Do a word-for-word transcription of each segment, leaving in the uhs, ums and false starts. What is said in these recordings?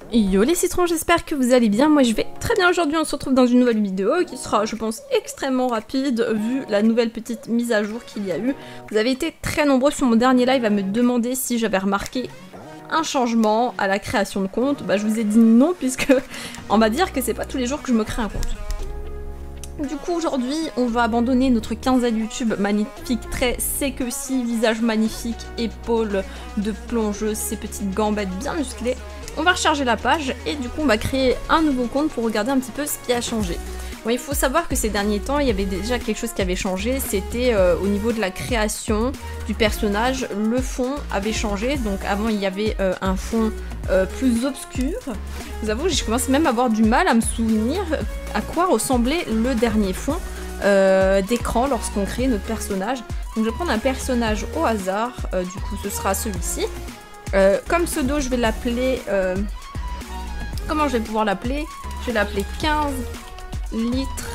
Yo les citrons, j'espère que vous allez bien, moi je vais très bien aujourd'hui, on se retrouve dans une nouvelle vidéo qui sera je pense extrêmement rapide vu la nouvelle petite mise à jour qu'il y a eu. Vous avez été très nombreux sur mon dernier live à me demander si j'avais remarqué un changement à la création de compte. Bah je vous ai dit non puisque on va dire que c'est pas tous les jours que je me crée un compte. Du coup aujourd'hui on va abandonner notre quinzaine YouTube magnifique, très sec aussi, visage magnifique, épaules de plongeuse, ces petites gambettes bien musclées. On va recharger la page et du coup on va créer un nouveau compte pour regarder un petit peu ce qui a changé. Bon, il faut savoir que ces derniers temps il y avait déjà quelque chose qui avait changé, c'était euh, au niveau de la création du personnage, le fond avait changé, donc avant il y avait euh, un fond euh, plus obscur. Je vous avoue, je commence même à avoir du mal à me souvenir à quoi ressemblait le dernier fond euh, d'écran lorsqu'on crée notre personnage. Donc je vais prendre un personnage au hasard, euh, du coup ce sera celui-ci. Euh, comme pseudo, je vais l'appeler... Euh... Comment je vais pouvoir l'appeler? Je vais l'appeler quinze litres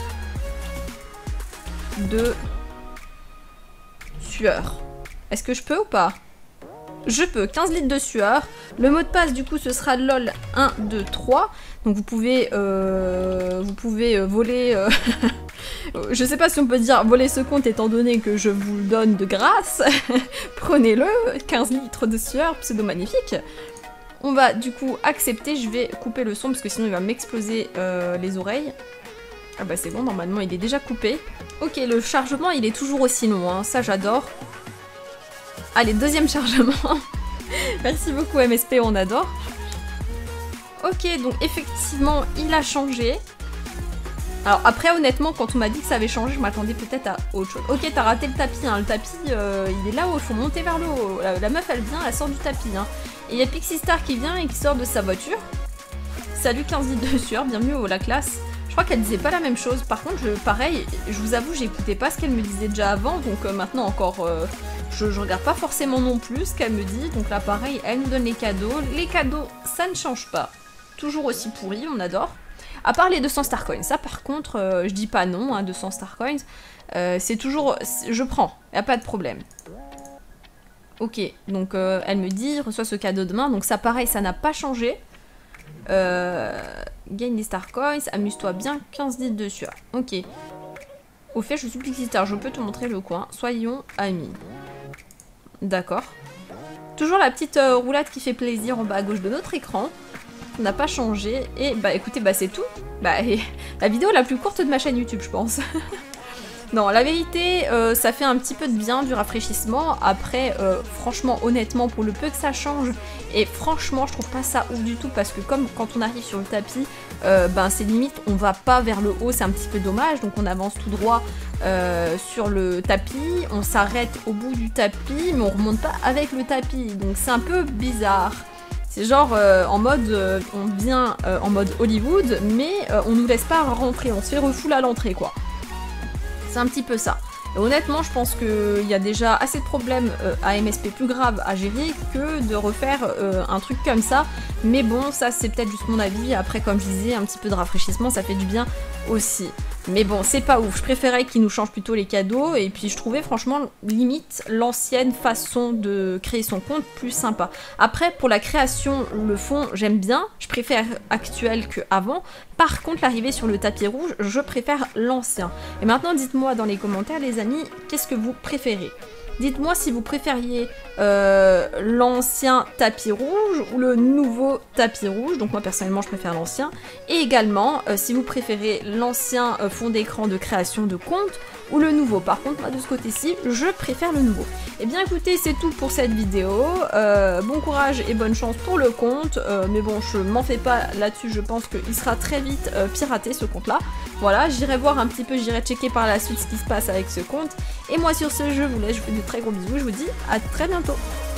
de sueur. Est-ce que je peux ou pas? Je peux, quinze litres de sueur. Le mot de passe du coup ce sera lol un deux trois. Donc vous pouvez euh, vous pouvez euh, voler euh, je sais pas si on peut dire voler ce compte étant donné que je vous le donne de grâce. Prenez-le, quinze litres de sueur, pseudo magnifique. On va du coup accepter, je vais couper le son parce que sinon il va m'exploser euh, les oreilles. Ah bah c'est bon, normalement il est déjà coupé. Ok, le chargement il est toujours aussi long, hein, ça j'adore. Allez, deuxième chargement. Merci beaucoup M S P, on adore. Ok, donc effectivement, il a changé. Alors après, honnêtement, quand on m'a dit que ça avait changé, je m'attendais peut-être à autre chose. Ok, t'as raté le tapis, hein. Le tapis, euh, il est là-haut, il faut monter vers le haut. La, la meuf, elle vient, elle sort du tapis. Hein. Et il y a Pixie Star qui vient et qui sort de sa voiture. Salut quinze litres de sueur, bienvenue au la classe. Je crois qu'elle disait pas la même chose. Par contre, je, pareil, je vous avoue, j'écoutais pas ce qu'elle me disait déjà avant, donc euh, maintenant encore... Euh, Je, je regarde pas forcément non plus ce qu'elle me dit, donc là pareil, elle nous donne les cadeaux. Les cadeaux, ça ne change pas. Toujours aussi pourri, on adore. À part les deux cents Star Coins, ça par contre, euh, je dis pas non, hein, deux cents Star Coins. Euh, c'est toujours... Je prends, y a pas de problème. Ok, donc euh, elle me dit, reçois ce cadeau demain, donc ça pareil, ça n'a pas changé. Euh, gagne des Star Coins, amuse-toi bien, quinze litres de sueur. Ok. Au fait, je suis Pixie Star, je peux te montrer le coin. Soyons amis. D'accord. Toujours la petite euh, roulade qui fait plaisir en bas à gauche de notre écran. Ça n'a pas changé. Et bah écoutez, bah c'est tout. Bah et, la vidéo la plus courte de ma chaîne YouTube, je pense. Non, la vérité, euh, ça fait un petit peu de bien, du rafraîchissement. Après, euh, franchement, honnêtement, pour le peu que ça change, et franchement, je trouve pas ça ouf du tout, parce que comme quand on arrive sur le tapis, euh, ben c'est limite, on va pas vers le haut, c'est un petit peu dommage, donc on avance tout droit euh, sur le tapis, on s'arrête au bout du tapis, mais on remonte pas avec le tapis, donc c'est un peu bizarre. C'est genre euh, en mode, euh, on vient euh, en mode Hollywood, mais euh, on nous laisse pas rentrer, on se fait refoule à l'entrée, quoi. C'est un petit peu ça. Et honnêtement, je pense qu'il y a déjà assez de problèmes euh, à M S P plus graves à gérer que de refaire euh, un truc comme ça. Mais bon, ça c'est peut-être juste mon avis. Après, comme je disais, un petit peu de rafraîchissement, ça fait du bien aussi. Mais bon, c'est pas ouf. Je préférais qu'ils nous changent plutôt les cadeaux. Et puis je trouvais franchement, limite, l'ancienne façon de créer son compte plus sympa. Après, pour la création, le fond, j'aime bien. Je préfère actuel que avant. Par contre, l'arrivée sur le tapis rouge, je préfère l'ancien. Et maintenant, dites-moi dans les commentaires, les amis, qu'est-ce que vous préférez? Dites-moi si vous préfériez euh, l'ancien tapis rouge ou le nouveau tapis rouge. Donc moi personnellement je préfère l'ancien. Et également euh, si vous préférez l'ancien euh, fond d'écran de création de compte ou le nouveau. Par contre moi de ce côté-ci je préfère le nouveau. Et bien écoutez, c'est tout pour cette vidéo. Euh, bon courage et bonne chance pour le compte. Euh, mais bon, je m'en fais pas là-dessus, je pense qu'il sera très vite euh, piraté ce compte-là. Voilà, j'irai voir un petit peu, j'irai checker par la suite ce qui se passe avec ce compte. Et moi sur ce, je vous laisse, je vous fais de très gros bisous, je vous dis à très bientôt.